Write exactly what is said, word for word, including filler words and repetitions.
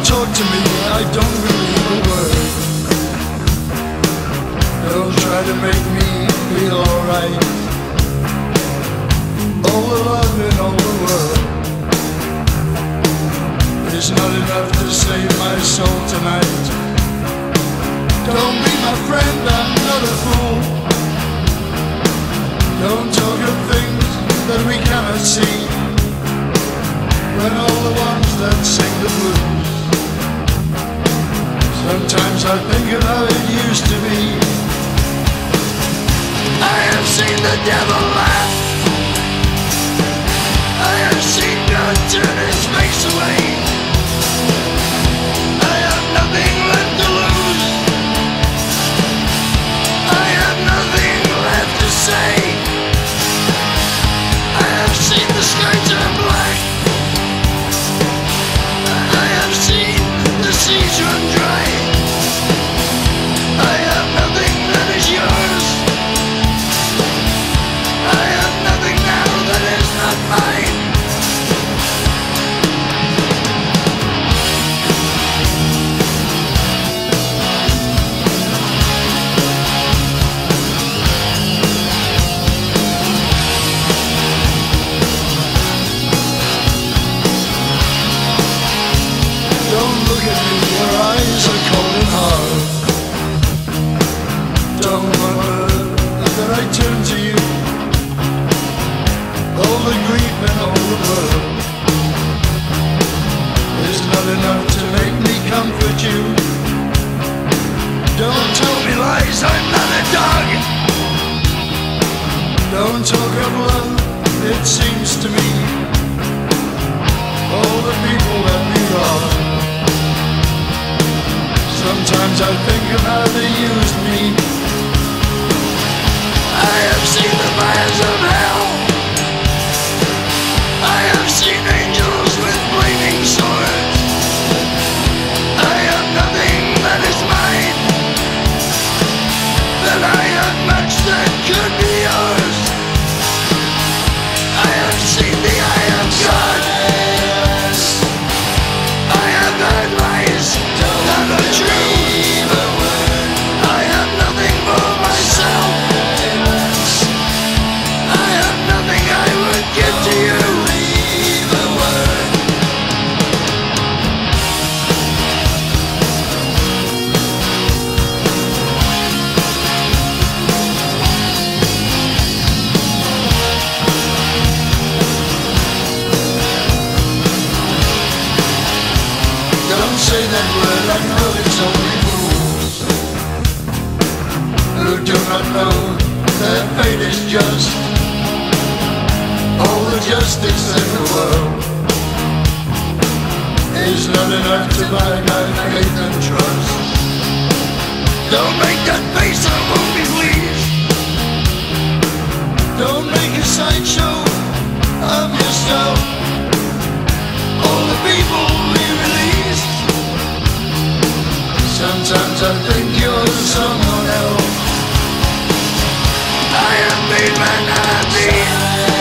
talk to me, I don't believe a word. Don't try to make me feel alright. All the love in all the world is not enough to save my soul tonight. Don't be my friend, I'm not a fool. Don't talk of things that we cannot see, when all the ones that sing the blues. Sometimes I think of how it used to be. I have seen the devil laugh. I have seen God turn his face away. I have nothing left to lose. I have nothing left to say. I have seen the sky turn black. I have seen the seas run dry. I have nothing that is yours. I have nothing now that is not mine. Don't look at me, your eyes are cold and hard. Don't wonder that I turn to you. All the grief and all the world is not enough to make me comfort you. Don't tell me lies, I'm not a dog. Don't talk of love, it seems to me all the people that we wrong. Sometimes I think of how they used me. I have seen the fires of hell. I have seen angels with flaming swords. I have nothing that is mine, but I have much that could be yours. I have seen the eye of God. I have heard lies that are true. I have nothing for myself. I have nothing I would give to you. Don't say that word, I know it's only fools who do not know that fate is just. All the justice in the world is not enough to buy my faith and trust. Don't make that face on me, please. Don't make a sideshow of yourself. All the people we released. Sometimes I think you're someone else. I have made man happy.